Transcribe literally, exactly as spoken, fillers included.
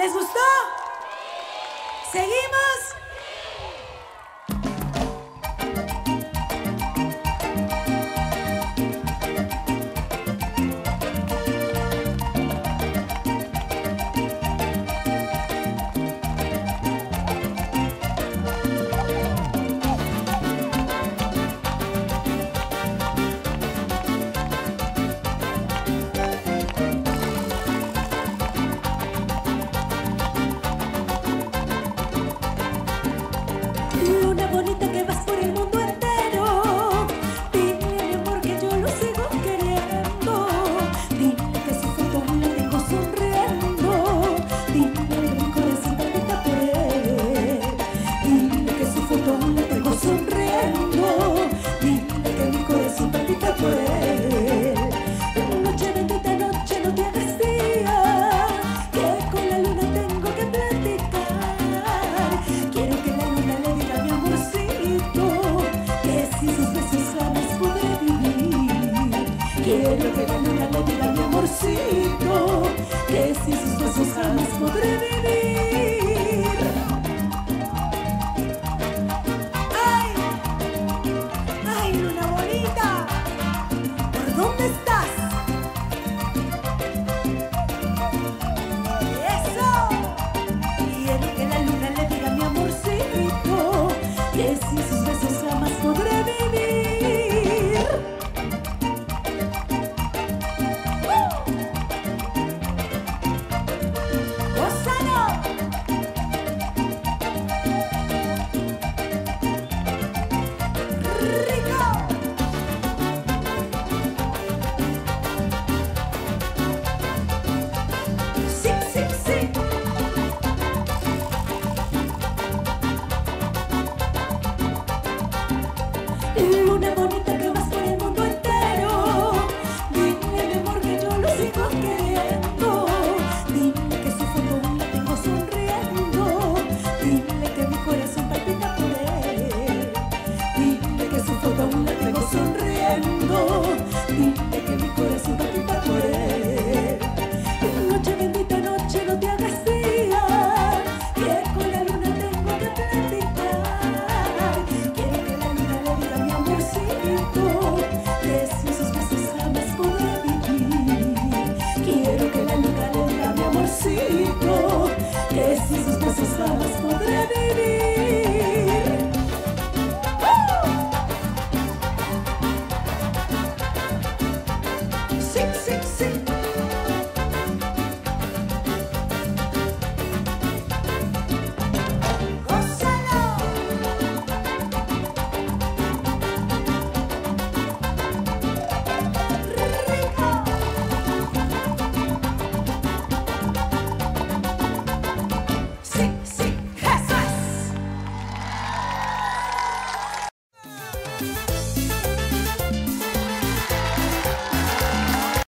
¿Les gustó? ¿Seguimos? Luna bonita que vas por el mundo entero, dile a mi amor que yo lo sigo queriendo. Dile que su foto la tengo sonriendo. Dile que mi corazón palpita por él. Dile que su foto la tengo sonriendo. Dile que mi corazón palpita por él. Noche bendita, noche no te hagas día, que con la luna tengo que platicar. Quiero que la luna le diga a mi amorcito que sin sus besos jamás podré vivir. Quiero que la luna le diga a mi amorcito que sin sus besos jamás podré vivir. ¡Ay! ¡Ay, luna bonita! ¿Por dónde estás? ¡Eso! Quiero que la luna le diga a mi amorcito que sin sus besos jamás podré vivir. ¡Uh! ¡Gózalo! ¡Rico! ¡Sí, sí, sí! Luna bonita que vas por el mundo entero, dile a mi amor que yo lo sigo queriendo. Dile que su foto la tengo sonriendo. Dile que mi corazón palpita por él. Dile que su foto la tengo sonriendo. Dile